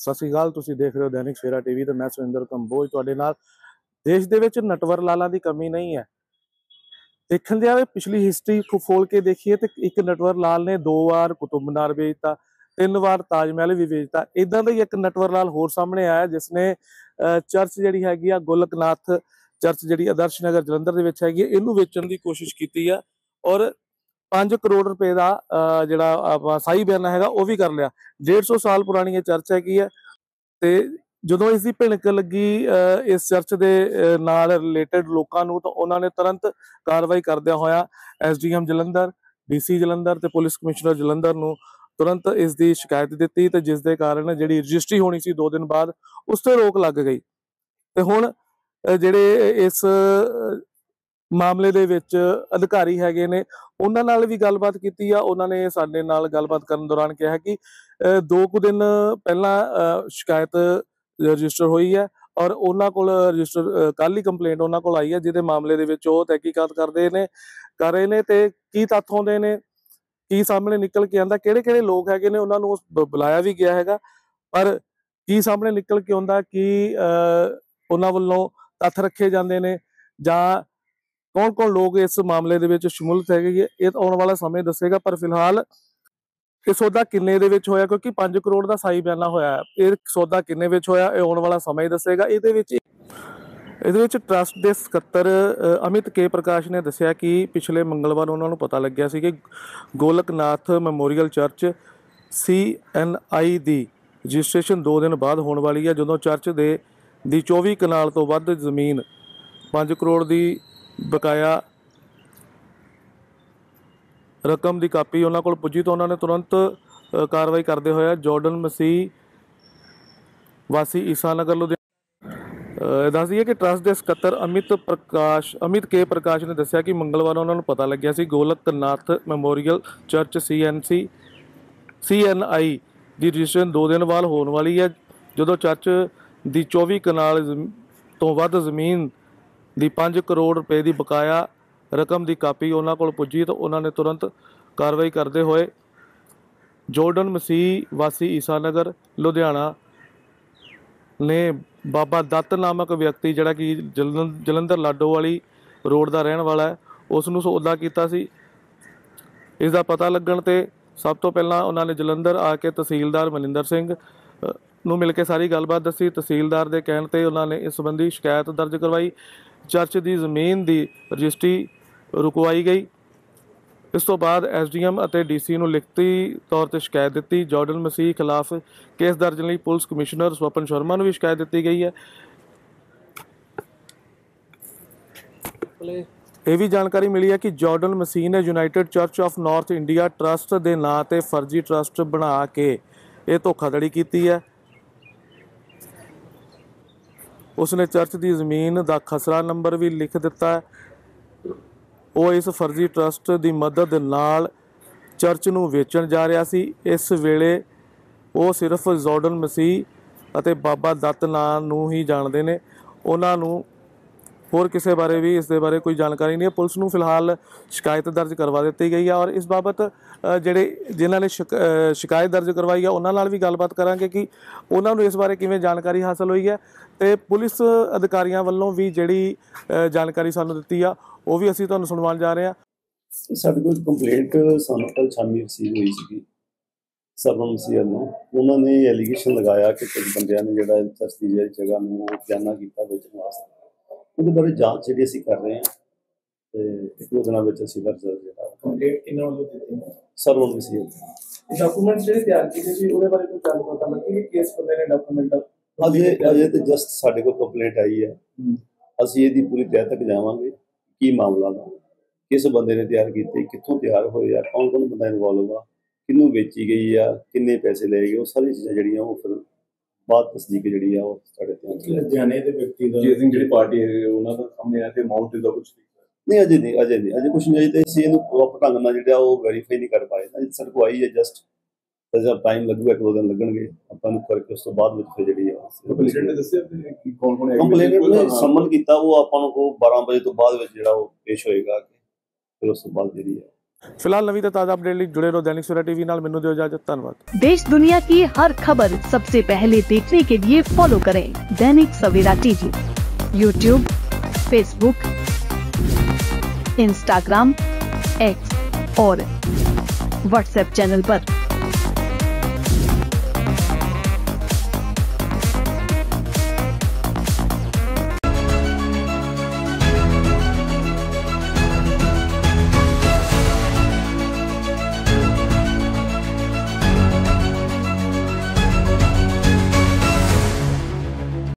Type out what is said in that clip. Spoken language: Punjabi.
ਸਤਿ ਸ਼੍ਰੀ ਅਕਾਲ। ਤੁਸੀਂ ਦੇਖ ਰਹੇ ਹੋ ਦੈਨਿਕ ਸਵੇਰਾ ਟੀਵੀ ਤੇ ਮੈਂ ਸੁਰਿੰਦਰ ਕੰਬੋਜ ਤੁਹਾਡੇ ਨਾਲ। ਦੇਸ਼ ਦੇ ਵਿੱਚ ਨਟਵਰ ਲਾਲਾਂ ਦੀ ਕਮੀ ਨਹੀਂ ਹੈ। ਦੇਖਣ ਜਾਵੇ ਪਿਛਲੀ ਹਿਸਟਰੀ ਖੋਲ ਕੇ ਦੇਖੀਏ ਤੇ ਇੱਕ ਨਟਵਰ ਲਾਲ ਨੇ 2 ਵਾਰ ਕੁਤੁਬ ਮੀਨਾਰ ਵੇਚਤਾ, 3 ਵਾਰ ਤਾਜ ਮਹਿਲ ਵੀ ਵੇਚਤਾ। ਇਦਾਂ ਦਾ ਹੀ ਇੱਕ ਨਟਵਰ ਲਾਲ ਹੋਰ ਸਾਹਮਣੇ ਆਇਆ ਜਿਸ ਨੇ ਚਰਚ ਜਿਹੜੀ ਹੈਗੀ ਆ ਗੋਲਕਨਾਥ ਚਰਚ ਜਿਹੜੀ ਆਦਰਸ਼ ਨਗਰ ਜਲੰਧਰ ਦੇ ਵਿੱਚ ਹੈਗੀ ਇਹਨੂੰ ਵੇਚਣ ਦੀ ਕੋਸ਼ਿਸ਼ ਕੀਤੀ ਆ ਔਰ 5 ਕਰੋੜ ਰੁਪਏ ਦਾ ਜਿਹੜਾ ਆਪਾਂ ਸਾਈ ਬਿਆਨਾ ਹੈਗਾ ਉਹ ਵੀ ਕਰ ਲਿਆ। 150 ਸਾਲ ਪੁਰਾਣੀ ਇਹ ਚਰਚ ਹੈਗੀ ਹੈ ਤੇ ਜਦੋਂ ਇਸ ਦੀ ਭਿਣਕ ਲੱਗੀ ਇਸ ਚਰਚ ਦੇ ਨਾਲ ਰਿਲੇਟਡ ਲੋਕਾਂ ਨੂੰ ਤਾਂ ਉਹਨਾਂ ਨੇ ਤੁਰੰਤ ਕਾਰਵਾਈ ਕਰਦਿਆਂ ਹੋਇਆ ਐਸਡੀਐਮ ਜਲੰਧਰ, ਡੀਸੀ ਜਲੰਧਰ ਤੇ ਪੁਲਿਸ ਕਮਿਸ਼ਨਰ ਜਲੰਧਰ ਨੂੰ ਤੁਰੰਤ ਇਸ ਦੀ ਸ਼ਿਕਾਇਤ ਦਿੱਤੀ ਤੇ ਜਿਸ ਦੇ ਕਾਰਨ ਜਿਹੜੀ ਰਜਿਸਟਰੀ ਹੋਣੀ ਸੀ 2 ਦਿਨ ਬਾਅਦ ਉਸ ਤੇ ਰੋਕ ਲੱਗ ਗਈ। ਤੇ ਹੁਣ ਜਿਹੜੇ ਇਸ ਮਾਮਲੇ ਦੇ ਵਿੱਚ ਅਧਿਕਾਰੀ ਹੈਗੇ ਨੇ ਉਹਨਾਂ ਨਾਲ ਵੀ ਗੱਲਬਾਤ ਕੀਤੀ ਆ। ਉਹਨਾਂ ਨੇ ਸਾਡੇ ਨਾਲ ਗੱਲਬਾਤ ਕਰਨ ਦੌਰਾਨ ਕਿਹਾ ਕਿ 2 ਕੁ ਦਿਨ ਪਹਿਲਾਂ ਸ਼ਿਕਾਇਤ ਰਜਿਸਟਰ ਹੋਈ ਹੈ ਔਰ ਉਹਨਾਂ ਕੋਲ ਰਜਿਸਟਰ ਕੱਲ ਹੀ ਕੰਪਲੇਂਟ ਉਹਨਾਂ ਕੋਲ ਆਈ ਹੈ ਜਿਹਦੇ ਮਾਮਲੇ ਦੇ ਵਿੱਚ ਉਹ ਤਹਿਕੀਕਾਤ ਕਰ ਰਹੇ ਨੇ ਤੇ ਕੀ ਤੱਥ ਆਉਂਦੇ ਨੇ, ਕੀ ਸਾਹਮਣੇ ਨਿਕਲ ਕੇ ਆਉਂਦਾ, ਕਿਹੜੇ ਲੋਕ ਹੈਗੇ ਨੇ ਉਹਨਾਂ ਨੂੰ ਬੁਲਾਇਆ ਵੀ ਗਿਆ ਹੈਗਾ ਪਰ ਕੀ ਸਾਹਮਣੇ ਨਿਕਲ ਕੇ ਆਉਂਦਾ, ਕੀ ਉਹਨਾਂ ਵੱਲੋਂ ਤੱਥ ਰੱਖੇ ਜਾਂਦੇ ਨੇ ਜਾਂ ਕੌਣ ਲੋਕ ਇਸ ਮਾਮਲੇ ਦੇ ਵਿੱਚ ਸ਼ਮੂਲੀਅਤ ਹੈਗੀ ਇਹ ਆਉਣ ਵਾਲਾ ਸਮੇਂ ਦੱਸੇਗਾ। ਪਰ ਫਿਲਹਾਲ ਇਹ ਸੌਦਾ ਕਿੰਨੇ ਦੇ ਵਿੱਚ ਹੋਇਆ ਕਿਉਂਕਿ 5 ਕਰੋੜ ਦਾ ਸਾਈ ਬਿਆਨਾ ਹੋਇਆ, ਇਹ ਸੌਦਾ ਕਿੰਨੇ ਵਿੱਚ ਹੋਇਆ ਇਹ ਆਉਣ ਵਾਲਾ ਸਮਾਂ ਹੀ ਦੱਸੇਗਾ। ਇਹਦੇ ਵਿੱਚ ਟਰਸਟ ਦੇ ਸਕੱਤਰ ਅਮਿਤ ਕੇ ਪ੍ਰਕਾਸ਼ ਨੇ ਦੱਸਿਆ ਕਿ ਪਿਛਲੇ ਮੰਗਲਵਾਰ ਉਹਨਾਂ ਨੂੰ ਪਤਾ ਲੱਗਿਆ ਸੀ ਕਿ ਗੋਲਕਨਾਥ ਮੈਮੋਰੀਅਲ ਚਰਚ CNI ਦੀ ਰਜਿਸਟ੍ਰੇਸ਼ਨ 2 ਦਿਨ ਬਾਅਦ ਹੋਣ ਵਾਲੀ ਹੈ ਜਦੋਂ ਚਰਚ ਦੀ 24 ਕਨਾਲ ਤੋਂ ਵੱਧ ਜ਼ਮੀਨ 5 ਕਰੋੜ ਦੀ ਬਕਾਇਆ ਰਕਮ ਦੀ ਕਾਪੀ ਉਹਨਾਂ ਕੋਲ ਪੁੱਜੀ ਤਾਂ ਉਹਨਾਂ ਨੇ ਤੁਰੰਤ ਕਾਰਵਾਈ ਕਰਦੇ ਹੋਏ ਜਾਰਡਨ ਮਸੀਹ ਵਾਸੀ ਈਸਾ ਨਗਰ ਲੁਧਿਆਣਾ ਦੱਸ ਦਈਏ ਕਿ ਟਰਸਟ ਦੇ ਸਕੱਤਰ ਅਮਿਤ ਕੇ ਪ੍ਰਕਾਸ਼ ਨੇ ਦੱਸਿਆ ਕਿ ਮੰਗਲਵਾਰ ਉਹਨਾਂ ਨੂੰ ਪਤਾ ਲੱਗਿਆ ਸੀ ਗੋਲਕਨਾਥ ਮੈਮੋਰੀਅਲ ਚਰਚ CNI ਦੀ ਰਜਿਸਟ੍ਰੇਸ਼ਨ 2 ਦਿਨ ਬਾਅਦ ਹੋਣ ਵਾਲੀ ਹੈ ਜਦੋਂ ਚਰਚ ਦੀ 24 ਕਨਾਲ ਤੋਂ ਵੱਧ ਜ਼ਮੀਨ ਦੀ 5 ਕਰੋੜ ਰੁਪਏ ਦੀ ਬਕਾਇਆ ਰਕਮ ਦੀ ਕਾਪੀ ਉਹਨਾਂ ਕੋਲ ਪੁੱਜੀ ਤਾਂ ਉਹਨਾਂ ਨੇ ਤੁਰੰਤ ਕਾਰਵਾਈ ਕਰਦੇ ਹੋਏ ਜਾਰਡਨ ਮਸੀਹ ਵਾਸੀ ਈਸਾ ਨਗਰ ਲੁਧਿਆਣਾ ਨੇ ਬਾਬਾ ਦੱਤ ਨਾਮਕ ਵਿਅਕਤੀ ਜਿਹੜਾ ਕਿ ਜਲੰਧਰ ਲਾਡੋਵਾਲੀ ਰੋਡ ਦਾ ਰਹਿਣ ਵਾਲਾ ਹੈ ਉਸ ਨੂੰ ਸੌਦਾ ਕੀਤਾ ਸੀ। ਇਸ ਦਾ ਪਤਾ ਲੱਗਣ ਤੇ ਸਭ ਤੋਂ ਪਹਿਲਾਂ ਉਹਨਾਂ ਨੇ ਜਲੰਧਰ ਆ ਕੇ ਤਹਿਸੀਲਦਾਰ ਮਨਿੰਦਰ ਸਿੰਘ ਨੂੰ ਮਿਲ ਕੇ ਸਾਰੀ ਗੱਲਬਾਤ ਦੱਸੀ। ਤਹਿਸੀਲਦਾਰ ਦੇ ਕਹਿਣ ਤੇ ਉਹਨਾਂ ਨੇ ਇਸ ਸੰਬੰਧੀ ਸ਼ਿਕਾਇਤ ਦਰਜ ਕਰਵਾਈ। ਚਰਚ ਦੀ ਜ਼ਮੀਨ ਦੀ ਰਜਿਸਟਰੀ ਰੁਕਵਾਈ ਗਈ। ਇਸ ਤੋਂ ਬਾਅਦ ਐਸਡੀਐਮ ਅਤੇ ਡੀਸੀ ਨੂੰ ਲਿਖਤੀ ਤੌਰ ਤੇ ਸ਼ਿਕਾਇਤ ਦਿੱਤੀ। ਜਾਰਡਨ ਮਸੀਹ ਖਿਲਾਫ ਕੇਸ ਦਰਜ ਲਈ ਪੁਲਿਸ ਕਮਿਸ਼ਨਰ ਸਵਪਨ ਸ਼ਰਮਾ ਨੂੰ ਵੀ ਸ਼ਿਕਾਇਤ ਦਿੱਤੀ ਗਈ ਹੈ। ਇਹ ਵੀ ਜਾਣਕਾਰੀ ਮਿਲੀ ਹੈ ਕਿ ਜਾਰਡਨ ਮਸੀਹ ਨੇ united church of north India trust ਦੇ ਨਾਂ ਤੇ ਫਰਜ਼ੀ ਟਰਸਟ ਬਣਾ ਕੇ ਇਹ ਧੋਖਾਧੜੀ ਕੀਤੀ ਹੈ। ਉਸਨੇ ਚਰਚ ਦੀ ਜ਼ਮੀਨ ਦਾ ਖਸਰਾ ਨੰਬਰ ਵੀ ਲਿਖ ਦਿੱਤਾ ਹੈ। ਉਹ ਇਸ ਫਰਜ਼ੀ ਟਰਸਟ ਦੀ ਮਦਦ ਨਾਲ ਚਰਚ ਨੂੰ ਵੇਚਣ ਜਾ ਰਿਹਾ ਸੀ। ਇਸ ਵੇਲੇ ਉਹ ਸਿਰਫ ਜਾਰਡਨ ਮਸੀਹ ਅਤੇ ਬਾਬਾ ਦੱਤ ਨਾਂ ਨੂੰ ਹੀ ਜਾਣਦੇ ਨੇ, ਉਹਨਾਂ ਨੂੰ ਹੋਰ ਕਿਸੇ ਬਾਰੇ ਵੀ ਇਸ ਦੇ ਬਾਰੇ ਕੋਈ ਜਾਣਕਾਰੀ ਨਹੀਂ ਹੈ। ਪੁਲਿਸ ਨੂੰ ਫਿਲਹਾਲ ਸ਼ਿਕਾਇਤ ਦਰਜ ਕਰਵਾ ਦਿੱਤੀ ਗਈ ਹੈ ਔਰ ਇਸ ਬਾਬਤ ਜਿਨ੍ਹਾਂ ਨੇ ਸ਼ਿਕਾਇਤ ਦਰਜ ਕਰਵਾਈ ਹੈ ਉਹਨਾਂ ਨਾਲ ਵੀ ਗੱਲਬਾਤ ਕਰਾਂਗੇ ਕਿ ਉਹਨਾਂ ਨੂੰ ਇਸ ਬਾਰੇ ਕਿਵੇਂ ਜਾਣਕਾਰੀ ਹਾਸਲ ਹੋਈ ਹੈ ਤੇ ਪੁਲਿਸ ਅਧਿਕਾਰੀਆਂ ਵੱਲੋਂ ਵੀ ਜਿਹੜੀ ਜਾਣਕਾਰੀ ਸਾਨੂੰ ਦਿੱਤੀ ਆ ਉਹ ਵੀ ਅਸੀਂ ਤੁਹਾਨੂੰ ਸੁਣਵਾਉਣ ਜਾ ਰਹੇ ਹਾਂ। ਸਾਡੇ ਕੋਲ ਕੰਪਲੇਂਟ ਸਾਨੂੰ ਕੱਲ੍ਹ ਸ਼ਾਮੀ ਰਿਸੀਵ ਹੋਈ ਸੀਗੀ ਸਰਵਨ ਮਸੀਹ ਵੱਲੋਂ। ਉਹਨਾਂ ਨੇ ਐਲੀਗੇਸ਼ਨ ਲਗਾਇਆ ਕਿ ਕੁਝ ਬੰਦਿਆਂ ਨੇ ਜਿਹੜਾ ਚਰਚ ਦੀ ਜਗ੍ਹਾ ਨੂੰ ਬਿਆਨਾ ਕੀਤਾ ਵੇਚਣ ਵਾਸਤੇ। ਉਹਦੇ ਬਾਰੇ ਜਾਂਚ ਜਿਹੜੀ ਅਸੀਂ ਕਰ ਰਹੇ ਹਾਂ ਤੇ 1-2 ਦਿਨਾਂ ਵਿੱਚ ਅਸੀਂ ਦਾ ਰਿਜ਼ਲਟ ਜਿਹੜਾ ਕੰਪਲੇਂਟ ਇਹਨਾਂ ਵੱਲੋਂ ਦਿੱਤੀ ਸਰਵਨ ਮਸੀਹ ਡਾਕੂਮੈਂਟ ਜਿਹੜੇ ਤਿਆਰ ਕੀਤੇ ਸੀ ਉਹਦੇ ਬਾਰੇ ਕੋਈ ਗੱਲ ਪਤਾ ਲੱਗੀ ਕਿ ਕਿਸ ਬੰਦੇ ਨੇ ਡਾਕੂਮੈਂਟ ਅਜੇ ਤੇ ਜਸਟ ਸਾਡੇ ਕੋਲ ਕੰਪਲੇਂਟ ਆਈ ਹੈ। ਅਸੀਂ ਇਹਦੀ ਪੂਰੀ ਤਹਿ ਤੱਕ ਜਾਵਾਂਗੇ ਕੀ ਮਾਮਲਾ ਦਾ, ਕਿਸ ਬੰਦੇ ਨੇ ਤਿਆਰ ਕੀਤੇ, ਕਿੱਥੋਂ ਤਿਆਰ ਹੋਏ ਆ, ਕੌਣ ਬੰਦਾ ਇਨਵੋਲਵ ਆ, ਕਿਹਨੂੰ ਵੇਚੀ ਗਈ ਆ, ਕਿੰਨੇ ਪੈਸੇ ਲਏ ਗਏ, ਉਹ ਸਾਰੀਆਂ ਚੀਜ਼ਾਂ ਜਿਹੜੀਆਂ ਉਹ ਫਿਰ ਬਾਅਦ ਤਸਦੀਕ ਜਿਹੜੀ ਆ ਉਹ ਸਾਡੇ ਧਿਆਨ ਲੁਧਿਆਣੇ ਦੇ ਵਿਅਕਤੀ ਦਾ ਜਿਹੜੀ ਪਾਰਟੀ ਹੈ ਉਹਨਾਂ ਦਾ ਸਾਹਮਣੇ ਆਇਆ ਤੇ ਅਮਾਊਂਟ ਦਾ ਕੁਝ ਨਹੀਂ ਅਜੇ ਕੁਛ ਨਹੀਂ। ਤੇ ਅਸੀਂ ਇਹਨੂੰ ਪ੍ਰੋਪਰ ਢੰਗ ਨਾਲ ਜਿਹੜਾ ਉਹ ਵੈਰੀਫਾਈ ਨਹੀਂ ਕਰ ਪਾਏ। ਸਾਡੇ ਕੋਲ ਆਈ ਹੈ ਜਸਟ ਟਾਈਮ ਲੱਗੂਗਾ, 1-2 ਦਿਨ ਲੱਗਣਗੇ ਆਪਾਂ ਨੂੰ ਕਰਕੇ ਉਸ ਤੋਂ ਬਾਅਦ ਵਿੱਚ ਫਿਰ ਜਿਹੜੀ ਆ ਕੰਪਲੇਂਟ ਸੰਮਨ ਕੀਤਾ ਉਹ ਆਪਾਂ ਨੂੰ 12 ਵਜੇ ਤੋਂ ਬਾਅਦ ਵਿੱਚ ਜਿਹੜਾ ਉਹ ਪੇਸ਼ ਹੋਏਗਾ ਫਿਰ ਉਸ ਤੋਂ ਬਾਅਦ ਜਿਹੜੀ ਹੈ फिलहाल नवी ते ताज़ा अपडेट लिए जुड़े रहो दैनिक सवेरा टीवी नाल। मैनूं दिओ इजाजत, धन्यवाद। देश दुनिया की हर खबर सबसे पहले देखने के लिए फॉलो करें Dainik Savera TV, YouTube, Facebook, Instagram, X और व्हाट्सएप चैनल पर।